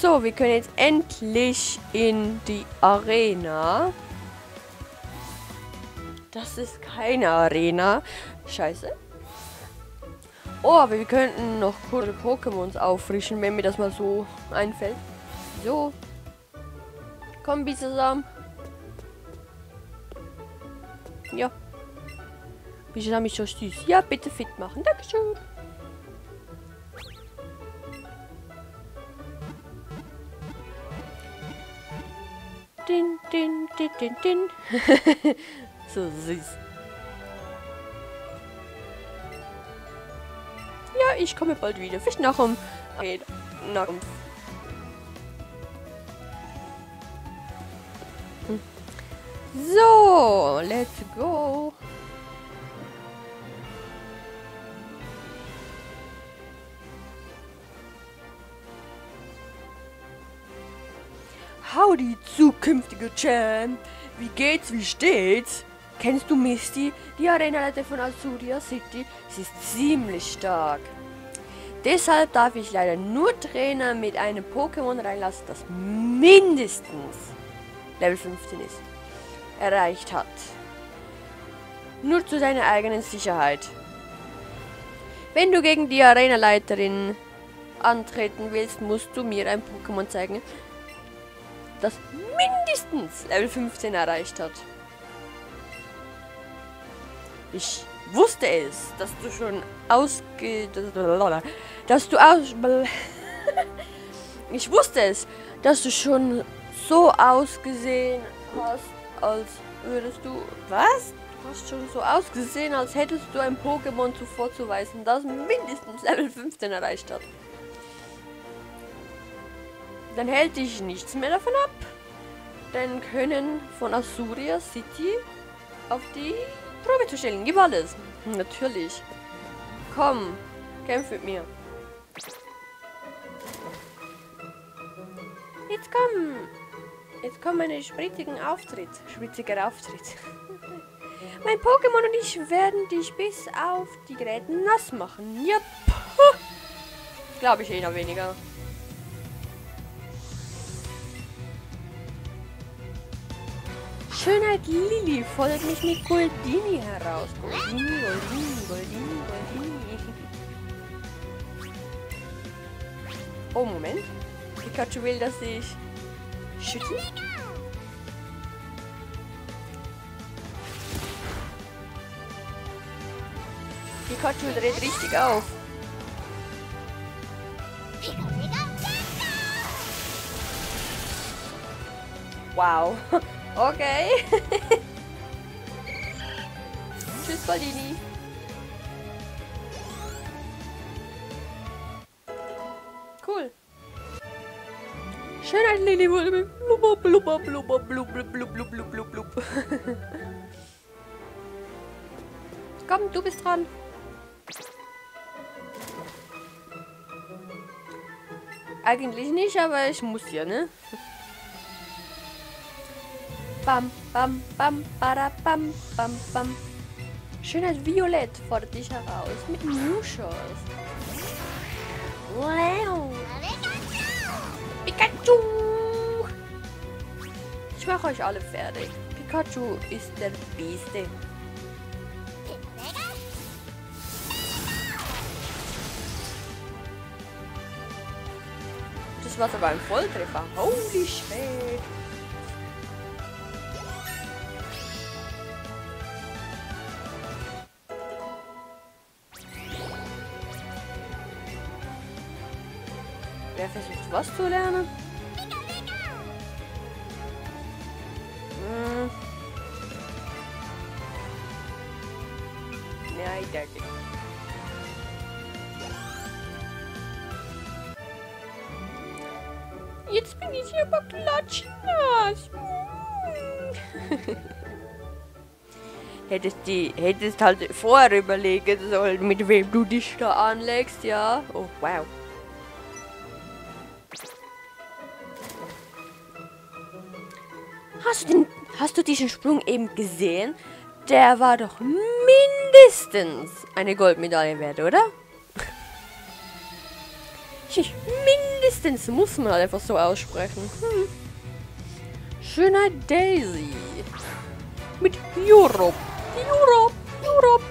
So, wir können jetzt endlich in die Arena. Das ist keine Arena. Scheiße. Oh, aber wir könnten noch coole Pokémons auffrischen, wenn mir das mal so einfällt. So. Komm, Bisasam. Ja. Bisasam ist so süß. Ja, bitte fit machen. Dankeschön. Din, din, din, din, din. So süß. Ja, ich komme bald wieder. Vielleicht nach um... So, let's go. Howdy, zukünftige Champ. Wie geht's, wie steht's? Kennst du Misty, die Arenaleiter von Azuria City? Sie ist ziemlich stark. Deshalb darf ich leider nur Trainer mit einem Pokémon reinlassen, das mindestens Level 15 ist. Erreicht hat. Nur zu deiner eigenen Sicherheit. Wenn du gegen die Arenaleiterin antreten willst, musst du mir ein Pokémon zeigen, das mindestens Level 15 erreicht hat. Ich wusste es, dass du schon Ich wusste es, dass du schon so ausgesehen hast, als würdest du... Was? Du hast schon so ausgesehen, als hättest du ein Pokémon vorzuweisen, das mindestens Level 15 erreicht hat. Dann hält dich nichts mehr davon ab. Denn können von Azuria City auf die Probe zu stellen. Gib alles. Natürlich. Komm, kämpf mit mir. Jetzt komm. Jetzt kommt mein spritziger Auftritt. Mein Pokémon und ich werden dich bis auf die Geräte nass machen. Yep. Glaube ich eher weniger. Schönheit Lilly fordert mich mit Goldini heraus. Goldini. Oh, Moment. Pikachu will, dass ich schüttle. Pikachu dreht richtig auf. Wow. Okay. Tschüss, Goldini. Cool. Schönheit Lilly wurde mit blub. Komm, du bist dran. Eigentlich nicht, aber ich muss ja, ne? Bam, bam, bam, bada, bam, bam, bam. Schönheit Violett fordert dich heraus mit Muschos. Wow. Pikachu! Ich mache euch alle fertig. Pikachu ist der Beste. Das war aber ein Volltreffer. Holy shit! Wer versucht was zu lernen? Nein, danke. Jetzt bin ich hier aber klatschnass. Hättest halt vorher überlegen sollen, mit wem du dich da anlegst, ja? Oh, wow. Hast du diesen Sprung eben gesehen? Der war doch mindestens eine Goldmedaille wert, oder? Mindestens muss man halt einfach so aussprechen. Schöner Daisy. Mit Europe. Europe. Europe.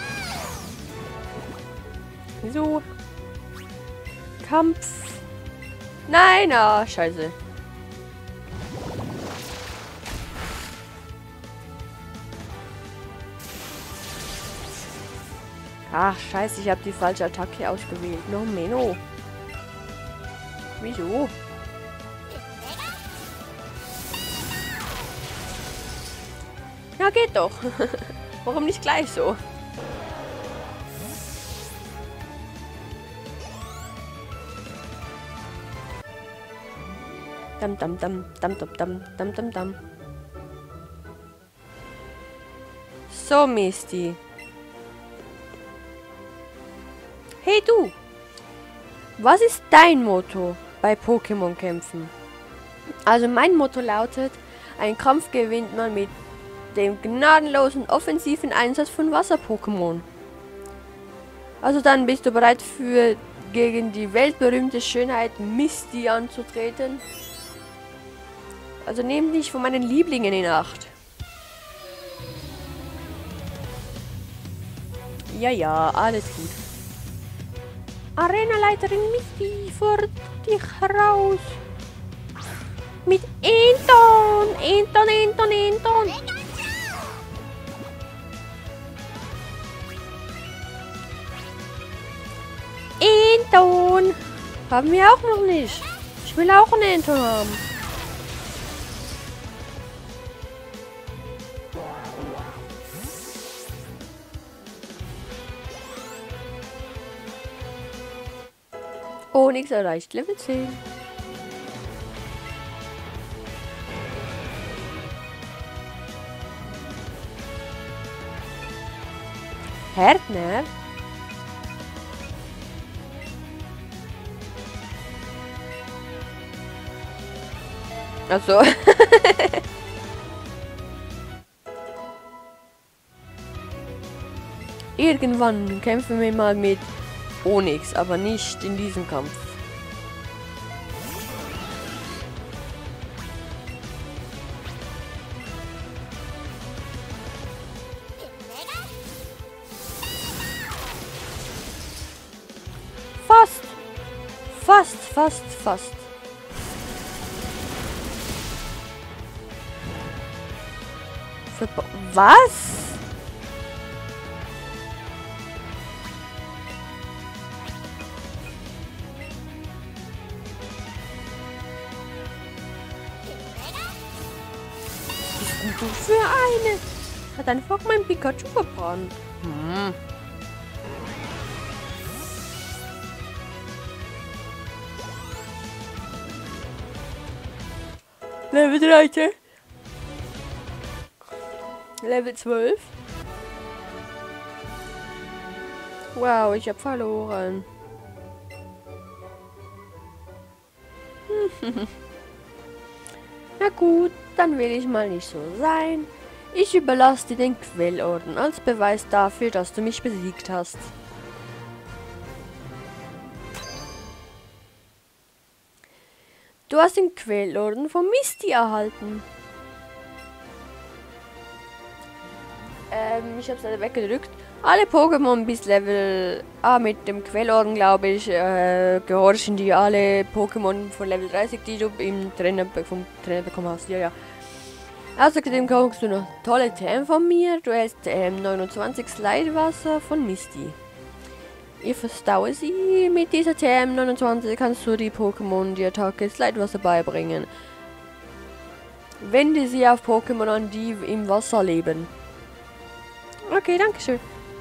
So. Kampf. Nein, ah, scheiße. Ach, scheiße, ich habe die falsche Attacke ausgewählt. No, Menno. Wieso? Ja, geht doch. Warum nicht gleich so? Dam dam dam dam dam dam dam dam dam. So, Misty. Hey du! Was ist dein Motto bei Pokémon-Kämpfen? Also mein Motto lautet, einen Kampf gewinnt man mit dem gnadenlosen offensiven Einsatz von Wasser-Pokémon. Also dann bist du bereit für gegen die weltberühmte Schönheit Misty anzutreten? Also nehm dich von meinen Lieblingen in Acht. Ja, ja, alles gut. Arenaleiterin Misty fordert dich heraus. Mit Enton, Enton, Enton, Enton. Enton. Haben wir auch noch nicht. Ich will auch einen Enton haben. Onyx erreicht Level 10. Härtner? Also. Irgendwann kämpfen wir mal mit Onyx, aber nicht in diesem Kampf. Fast! Fast, fast, fast. Was? Du für eine? Hat einfach mein Pikachu gebrannt. Level 13. Level 12. Wow, ich hab verloren. Na gut, dann will ich mal nicht so sein. Ich überlasse dir den Quellorden als Beweis dafür, dass du mich besiegt hast. Du hast den Quellorden von Misty erhalten. Ich habe es leider weggedrückt. Alle Pokémon bis Level A mit dem Quellorden, glaube ich, gehorchen die alle Pokémon von Level 30, die du vom Trainer bekommen hast. Ja, ja. Außerdem bekommst du noch tolle TM von mir. Du hältst TM 29 Slidewasser von Misty. Ich verstaue sie. Mit dieser TM 29 kannst du die Pokémon die Attacke Slidewasser beibringen. Wende sie auf Pokémon an, die im Wasser leben. Okay, danke schön.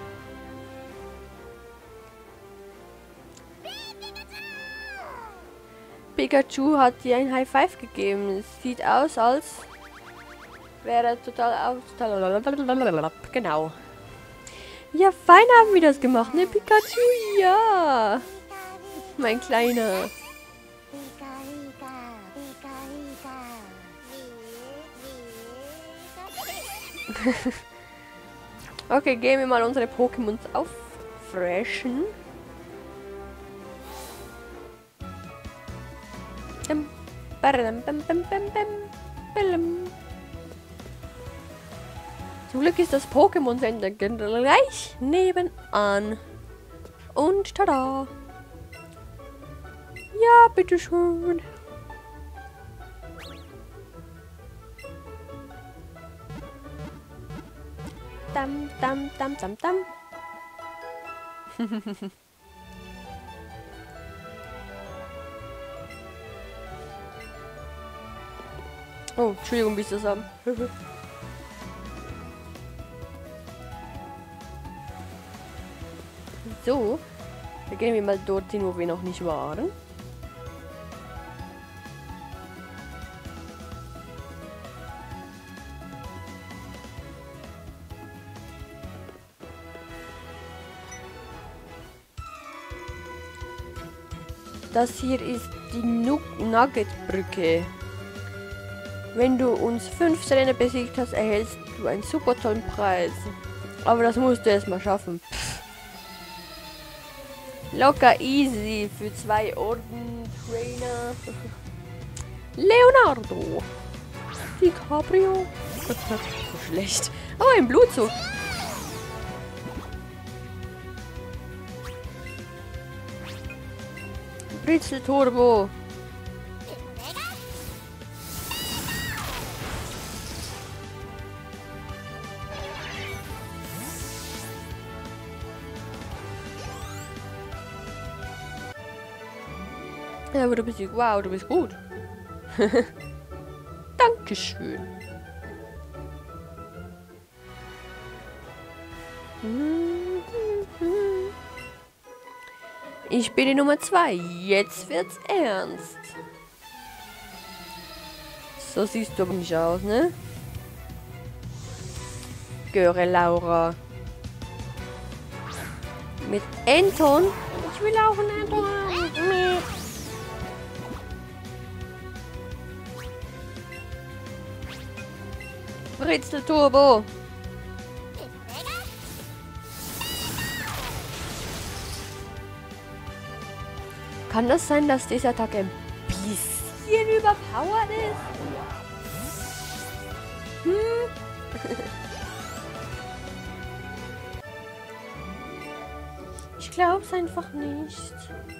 Pikachu hat dir ein High Five gegeben. Es sieht aus, als wäre er total genau. Ja, fein haben wir das gemacht, ne Pikachu? Ja. Mein Kleiner. Okay, gehen wir mal unsere Pokémons auffreshen. Dum, badadum, bam, bam, bam, bam, badum. Zum Glück ist das Pokémon Center gleich nebenan. Und tada! Ja, bitteschön. Dam, dam, dam, dam, dam. Oh, Entschuldigung, bis zusammen. So, dann gehen wir mal dorthin, wo wir noch nicht waren. Das hier ist die Nugget-Brücke. Wenn du uns 5 Trainer besiegt hast, erhältst du einen super tollen Preis. Aber das musst du erstmal schaffen. Locker easy für 2 Orden-Trainer. Leonardo. DiCaprio. So schlecht. Oh, ein Blutzug. Britzel Turbo. Ja, aber du bist wow, du bist gut. Dankeschön. Ich bin die Nummer 2. Jetzt wird's ernst. So siehst du aber nicht aus, ne? Göre Laura. Mit Anton. Ich will auch einen Anton haben. Britzel Turbo. Kann das sein, dass dieser Attacke ein bisschen überpowered ist? Ich glaube es einfach nicht.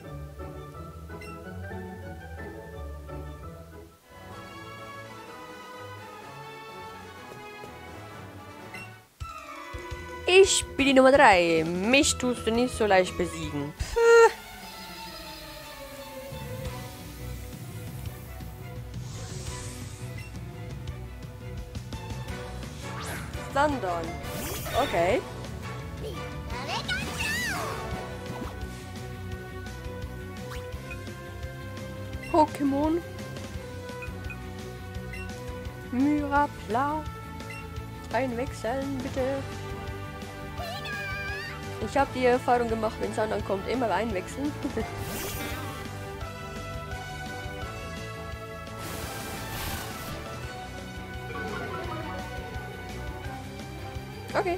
Ich bin die Nummer 3. Mich tust du nicht so leicht besiegen. London. Okay. Pokémon. Myrapla. Einwechseln, bitte. Ich habe die Erfahrung gemacht, wenn Sandern kommt, immer einwechseln. Okay.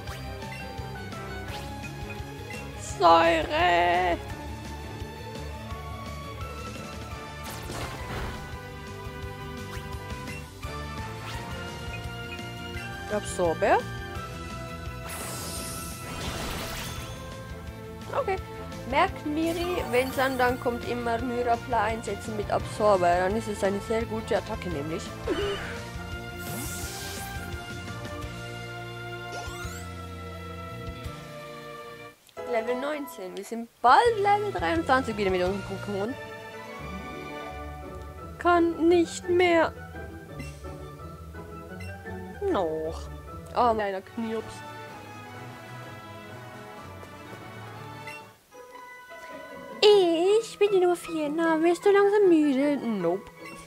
Säure. Absorber. Okay. Merkt Miri, wenn Sandan kommt, immer Myrapla einsetzen mit Absorber. Dann ist es eine sehr gute Attacke nämlich. Level 19. Wir sind bald Level 23 wieder mit unserem Pokémon. Kann nicht mehr. Noch. Oh, kleiner Knirps. Ich bin die Nummer 4. Na, bist du langsam müde? Nope.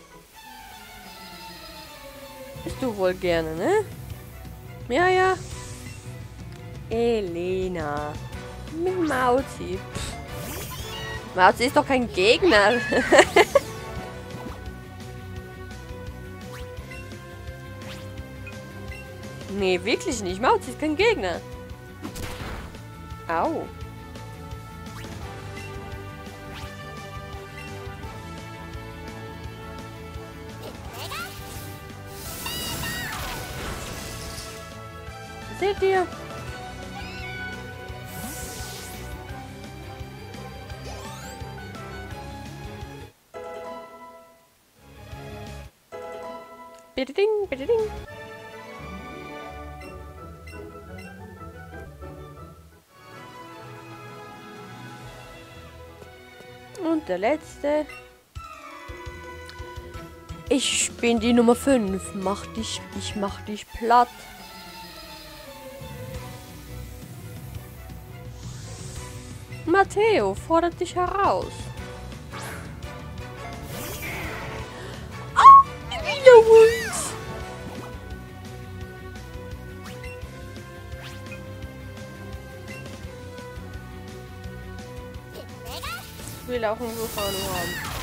Bist du wohl gerne, ne? Ja, ja. Elena. Mit Mauzi. Mauzi ist doch kein Gegner. Nee, wirklich nicht. Mauzi ist kein Gegner. Au. Seht ihr? Bitte ding, bitte ding. Und der letzte. Ich bin die Nummer 5. Ich mach dich platt. Matteo fordert dich heraus. Ah, wieder uns. Ich will auch einen Vulkan haben.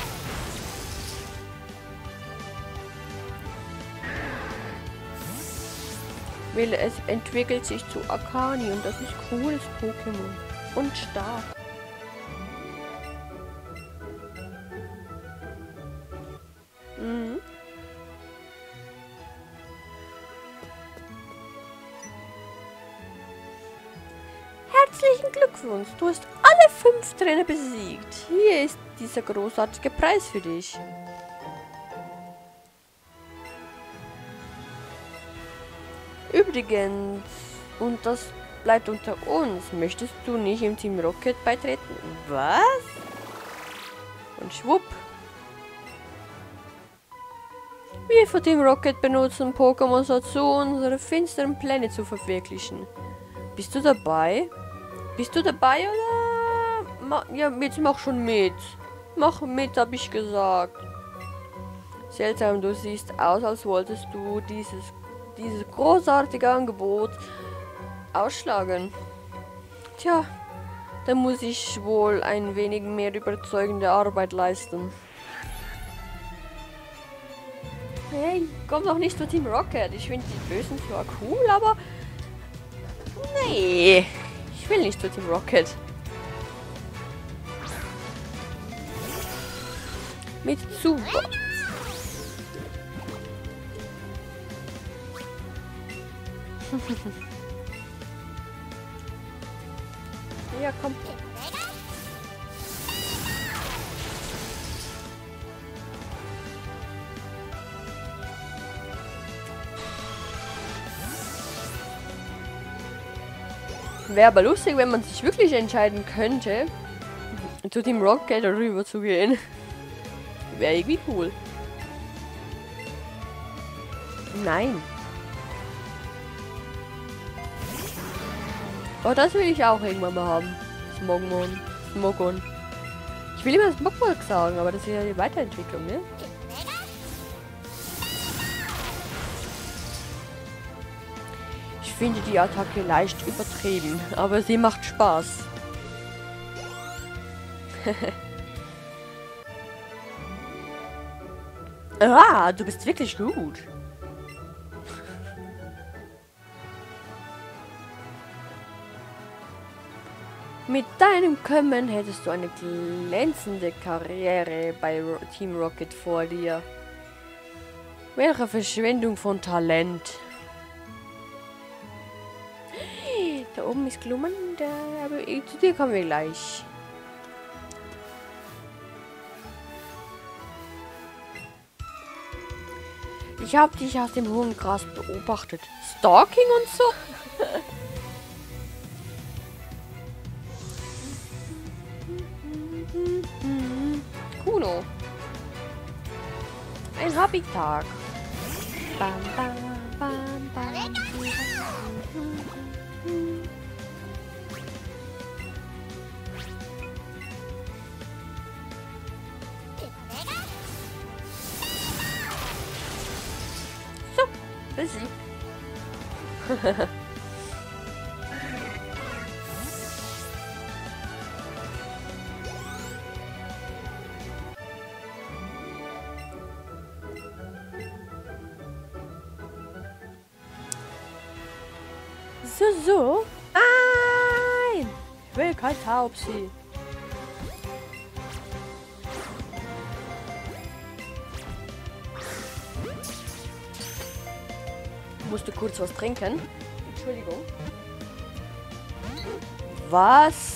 Weil es entwickelt sich zu Akani und das ist cooles Pokémon. Und stark. Mhm. Herzlichen Glückwunsch, du hast alle 5 Trainer besiegt. Hier ist dieser großartige Preis für dich. Übrigens, und das bleibt unter uns, möchtest du nicht im Team Rocket beitreten? Was? Und schwupp. Wir von Team Rocket benutzen Pokémon dazu, unsere finsteren Pläne zu verwirklichen. Bist du dabei? Bist du dabei oder? Ja, jetzt mach schon mit. Mach mit, hab ich gesagt. Seltsam, du siehst aus, als wolltest du dieses großartige Angebot ausschlagen. Tja, da muss ich wohl ein wenig mehr überzeugende Arbeit leisten. Hey, komm doch nicht zu Team Rocket. Ich finde die Bösen zwar cool, aber... Nee, ich will nicht zu Team Rocket. Mit Super. Ja, komm. Wäre aber lustig, wenn man sich wirklich entscheiden könnte, zu Team Rocket rüber zu gehen. Wäre irgendwie cool. Nein. Oh, das will ich auch irgendwann mal haben. Smogon. Ich will immer Smogmog sagen, aber das ist ja die Weiterentwicklung, ne? Ich finde die Attacke leicht übertrieben, aber sie macht Spaß. Ah, du bist wirklich gut. Mit deinem Können hättest du eine glänzende Karriere bei Team Rocket vor dir. Welche Verschwendung von Talent. Da oben ist Glumanda, aber zu dir kommen wir gleich. Ich habe dich aus dem hohen Gras beobachtet. Stalking und so? Kuno. Ein Hobbytag. Bam, bam, bam, bam. So, besiegt. So. Nein! Ich will kein Taubsi. Musste kurz was trinken. Entschuldigung. Was?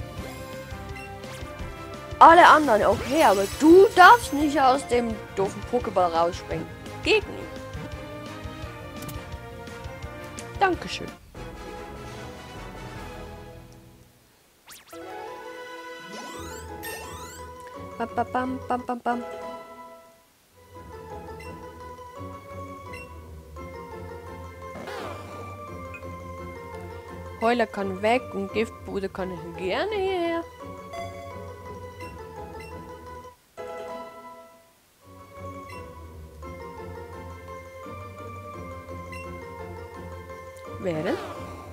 Alle anderen, okay, aber du darfst nicht aus dem doofen Pokéball rausspringen. Geht nicht. Dankeschön. Bam, bam, bam, bam, bam. Heuler kann weg und Giftbude kann gerne hierher. Wer denn?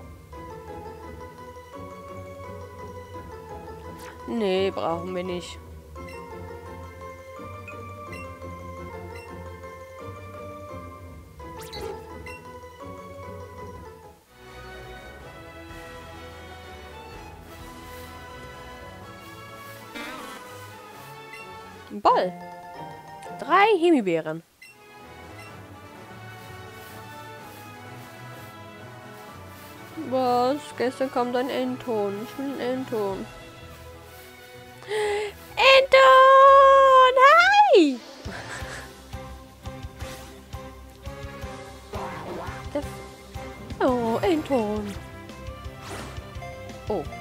Nee, brauchen wir nicht. Ein Ball. 3 Himbeeren. Was? Gestern kam dein Endton. Ich will einen Endton. Endton! Hi! Oh, Endton. Oh.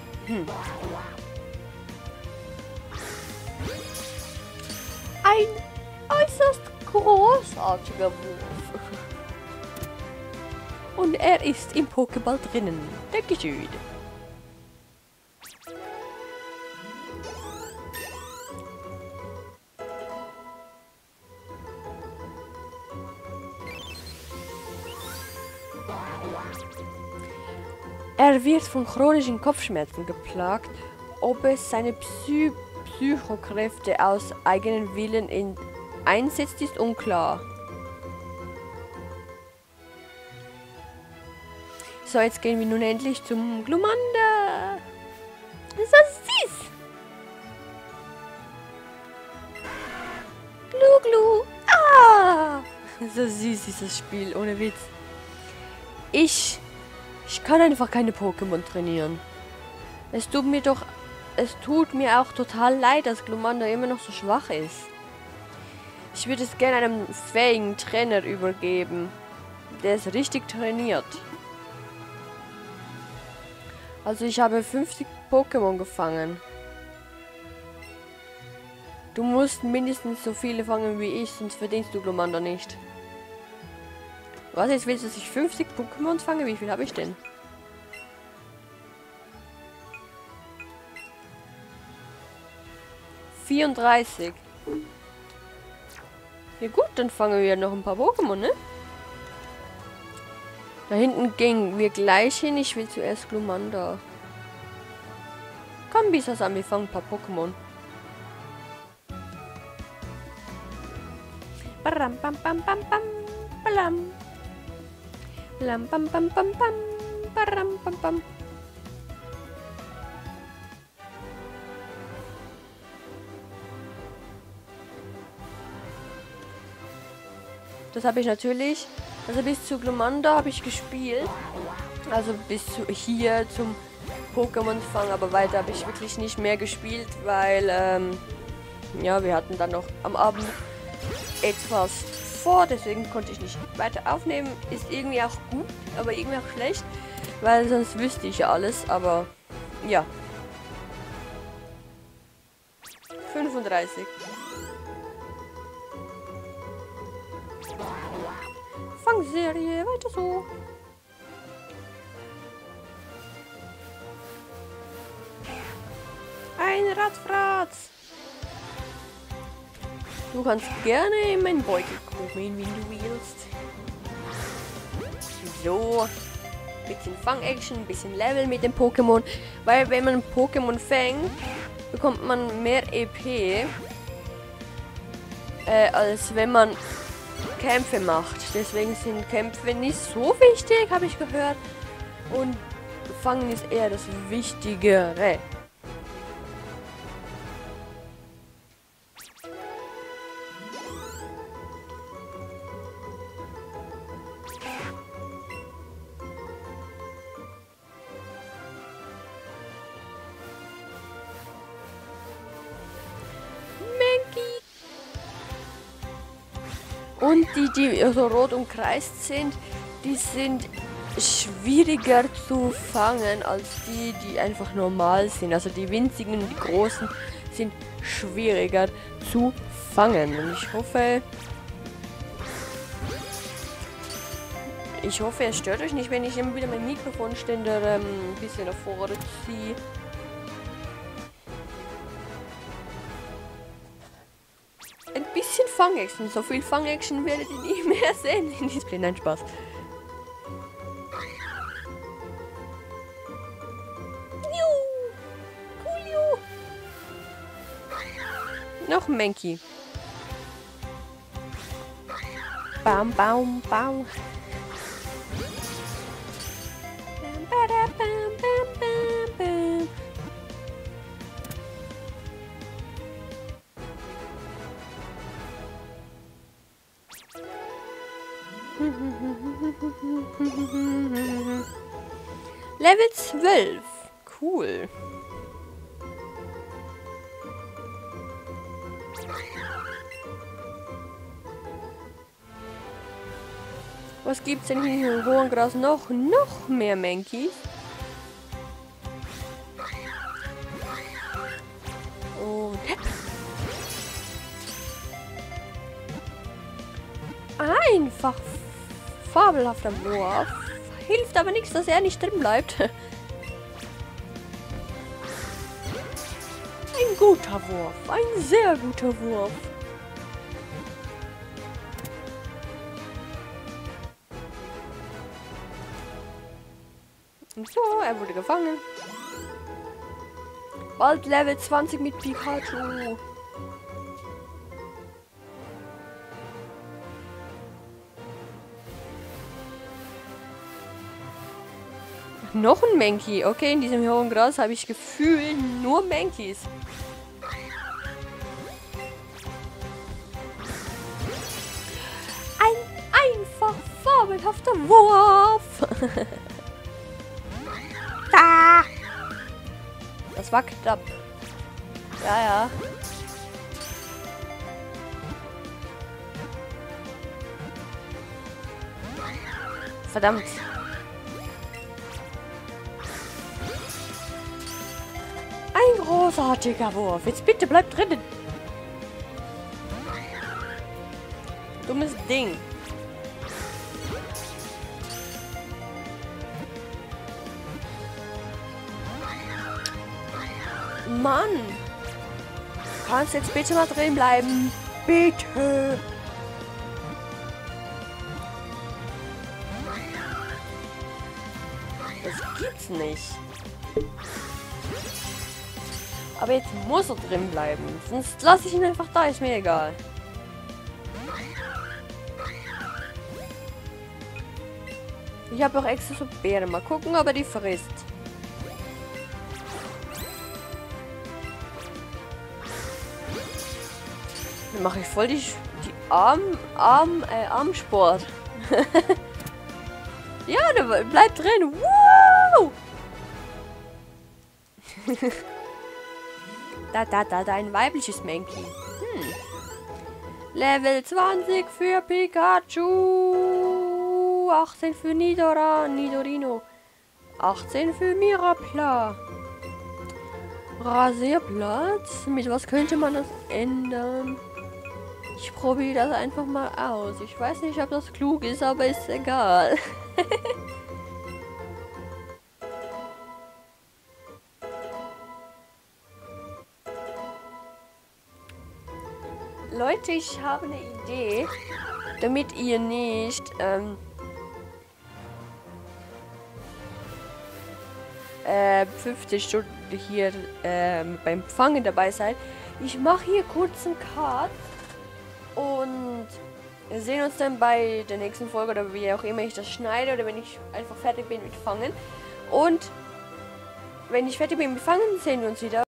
Ein äußerst großartiger Wurf. Und er ist im Pokéball drinnen. Dankeschön. Er wird von chronischen Kopfschmerzen geplagt. Ob es seine Psychokräfte aus eigenen Willen einsetzt, ist unklar. So, jetzt gehen wir nun endlich zum Glumanda. So süß. Glu, glu. Ah. So süß ist das Spiel, ohne Witz. Ich kann einfach keine Pokémon trainieren. Es tut mir auch total leid, dass Glumanda immer noch so schwach ist. Ich würde es gerne einem fähigen Trainer übergeben, der es richtig trainiert. Also ich habe 50 Pokémon gefangen. Du musst mindestens so viele fangen wie ich, sonst verdienst du Glumanda nicht. Was, jetzt willst du, dass ich 50 Pokémon fange? Wie viel habe ich denn? ...34. Ja gut, dann fangen wir noch ein paar Pokémon, ne? Da hinten gehen wir gleich hin. Ich will zuerst Glumanda. Komm, Bisasam, wir fangen ein paar Pokémon. Baram, bam, bam, bam, bam, balam. Lam, bam, bam, bam, bam, baram, bam, bam. Das habe ich natürlich, also bis zu Glumanda habe ich gespielt. Also bis zu hier zum Pokémon fangen, aber weiter habe ich wirklich nicht mehr gespielt, weil, ja, wir hatten dann noch am Abend etwas vor, deswegen konnte ich nicht weiter aufnehmen. Ist irgendwie auch gut, aber irgendwie auch schlecht, weil sonst wüsste ich ja alles, aber ja. 35. Fangserie, weiter so. Ein Radfratz. Du kannst gerne in meinen Beutel kommen, wenn du willst. So. Bisschen Fang-Action, bisschen Level mit dem Pokémon. Weil wenn man Pokémon fängt, bekommt man mehr EP. Als wenn man Kämpfe macht. Deswegen sind Kämpfe nicht so wichtig, habe ich gehört. Und Fangen ist eher das Wichtigere. Und die so rot umkreist sind, die sind schwieriger zu fangen als die einfach normal sind. Also die winzigen und die großen sind schwieriger zu fangen. Und ich hoffe, es stört euch nicht, wenn ich immer wieder mein Mikrofonständer ein bisschen nach vorne ziehe. Ein bisschen Fang-Action. So viel Fang-Action werdet ihr nie mehr sehen in diesem Spiel. Nein, Spaß. Coolio. Noch ein Mankey. Bam, bam, bam. Level 12. Cool. Was gibt's denn hier im hohen Gras noch? Noch mehr Mankeys? Und einfach fabelhafter Wurf. Hilft aber nichts, dass er nicht drin bleibt. Ein guter Wurf. Ein sehr guter Wurf. So, er wurde gefangen. Bald Level 20 mit Pikachu. Noch ein Mankey. Okay, in diesem hohen Gras habe ich gefühlt nur Mankeys. Ein einfach fabelhafter Wurf. Da! Das war knapp. Ja, ja. Verdammt. Ein großartiger Wurf. Jetzt bitte bleib drinnen. Dummes Ding. Mann. Du kannst jetzt bitte mal drin bleiben. Bitte. Das gibt's nicht. Aber jetzt muss er drin bleiben. Sonst lasse ich ihn einfach da. Ist mir egal. Ich habe auch extra so Beeren. Mal gucken, ob er die frisst. Dann mache ich voll die Armsport. Ja, der bleibt drin. Woo! Da, ein weibliches Mankey. Level 20 für Pikachu. 18 für Nidorino. 18 für Mirapla. Rasierplatz. Mit was könnte man das ändern? Ich probiere das einfach mal aus. Ich weiß nicht, ob das klug ist, aber ist egal. Leute, ich habe eine Idee, damit ihr nicht 50 Stunden hier beim Fangen dabei seid. Ich mache hier kurz einen Cut und wir sehen uns dann bei der nächsten Folge oder wie auch immer ich das schneide oder wenn ich einfach fertig bin mit Fangen. Und wenn ich fertig bin mit Fangen, sehen wir uns wieder.